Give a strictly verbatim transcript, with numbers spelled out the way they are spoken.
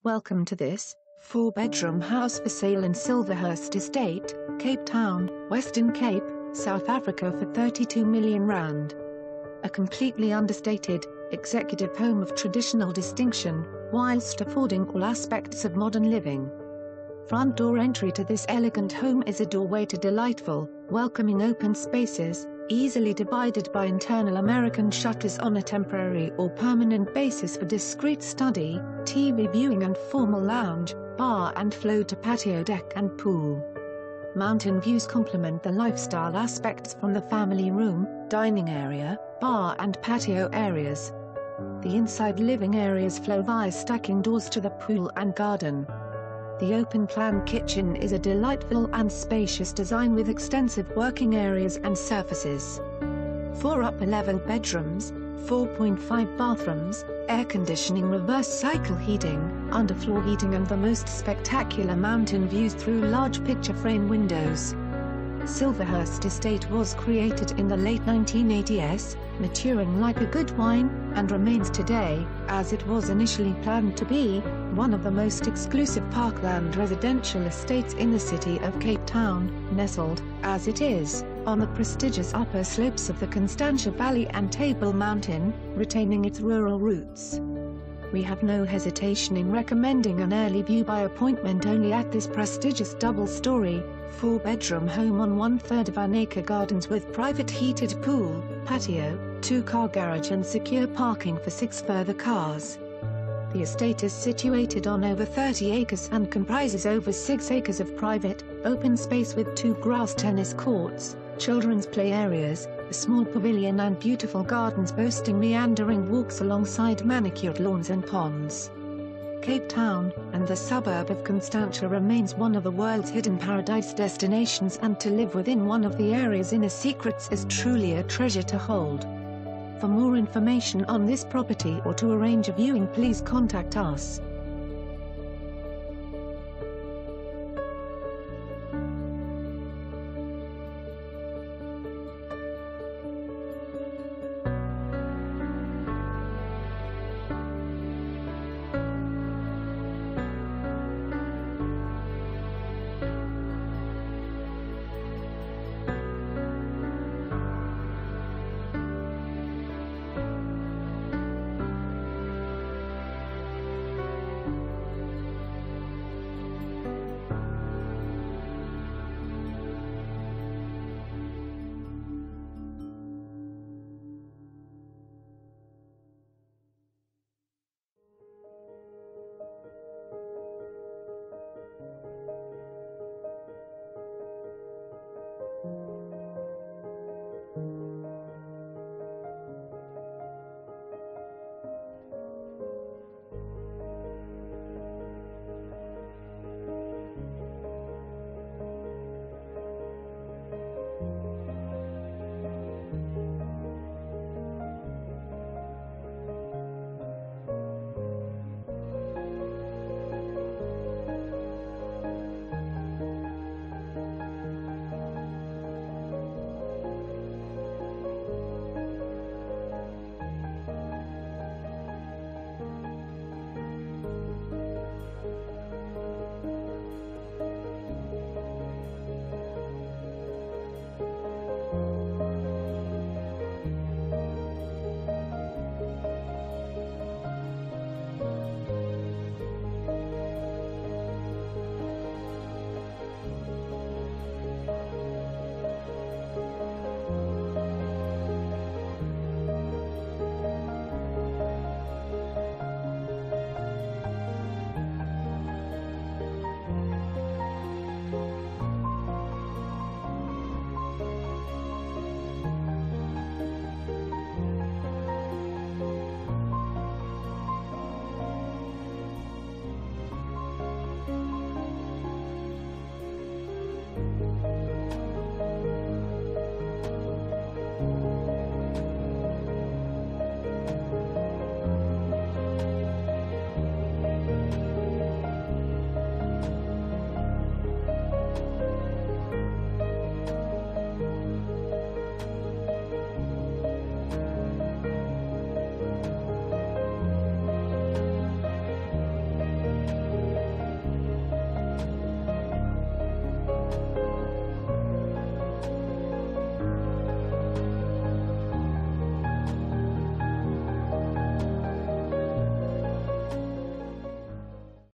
Welcome to this four-bedroom house for sale in Silverhurst Estate, Cape Town, Western Cape, South Africa for thirty-two million rand. A completely understated, executive home of traditional distinction, whilst affording all aspects of modern living. Front door entry to this elegant home is a doorway to delightful, welcoming open spaces, easily divided by internal American shutters on a temporary or permanent basis for discreet study, T V viewing and formal lounge, bar and flow to patio deck and pool. Mountain views complement the lifestyle aspects from the family room, dining area, bar and patio areas. The inside living areas flow via stacking doors to the pool and garden. The open-plan kitchen is a delightful and spacious design with extensive working areas and surfaces. Four upper-level bedrooms, four point five bathrooms, air conditioning, reverse cycle heating, underfloor heating and the most spectacular mountain views through large picture frame windows. Silverhurst Estate was created in the late nineteen eighties, maturing like a good wine, and remains today, as it was initially planned to be, one of the most exclusive parkland residential estates in the city of Cape Town, nestled, as it is, on the prestigious upper slopes of the Constantia Valley and Table Mountain, retaining its rural roots. We have no hesitation in recommending an early view by appointment only at this prestigious double-story, four-bedroom home on one-third of an acre gardens with private heated pool, patio, two-car garage and secure parking for six further cars. The estate is situated on over thirty acres and comprises over six acres of private, open space with two grass tennis courts, children's play areas, a small pavilion and beautiful gardens boasting meandering walks alongside manicured lawns and ponds. Cape Town, and the suburb of Constantia remains one of the world's hidden paradise destinations, and to live within one of the area's inner secrets is truly a treasure to hold. For more information on this property or to arrange a viewing, please contact us.